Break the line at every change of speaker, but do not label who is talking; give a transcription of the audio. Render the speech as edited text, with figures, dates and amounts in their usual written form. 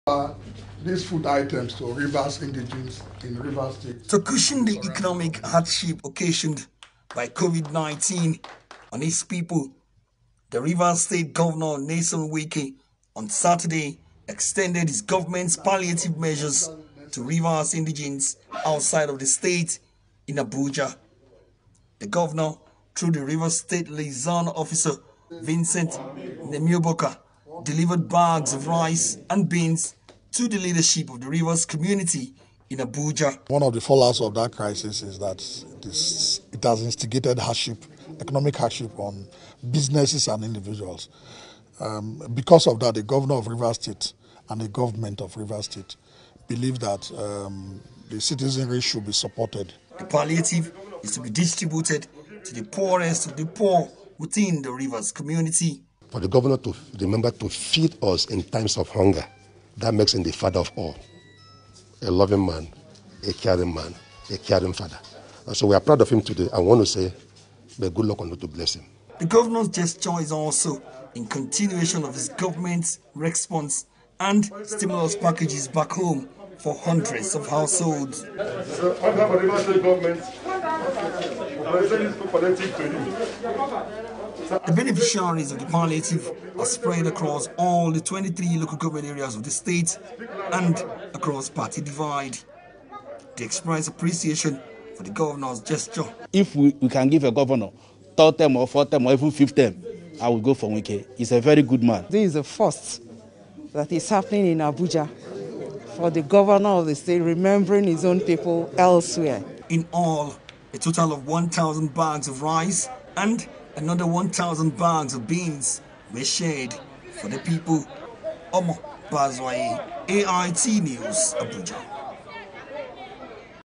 These food items to Rivers indigents in Rivers State.
To cushion the economic hardship occasioned by COVID-19 on its people, the Rivers State Governor Nyesom Wike on Saturday extended his government's palliative measures to Rivers indigents outside of the state in Abuja. The governor, through the Rivers State Liaison Officer Vincent Nemioboka, delivered bags of rice and beans to the leadership of the Rivers community in Abuja.
One of the fallouts of that crisis is that it has instigated economic hardship on businesses and individuals. Because of that, the governor of Rivers State and the government of Rivers State believe that the citizenry should be supported.
The palliative is to be distributed to the poorest of the poor within the Rivers community.
For the governor to remember to feed us in times of hunger, that makes him the father of all. A loving man, a caring father. And so we are proud of him today. I want to say, may good luck on you to bless him.
The governor's gesture is also in continuation of his government's response and stimulus packages back home for hundreds of households.
So, on behalf of the Rivers State government, I present this food palliative to you.
The beneficiaries of the palliative are spread across all the 23 local government areas of the state and across party divide. They express appreciation for the governor's gesture.
If we can give a governor third term or fourth term or even fifth term, I will go for Wike. He's a very good man.
This is the first that is happening in Abuja for the governor of the state remembering his own people elsewhere.
In all, a total of 1,000 bags of rice and another 1,000 bags of beans were shared for the people. Omo Bazwaye, AIT News, Abuja.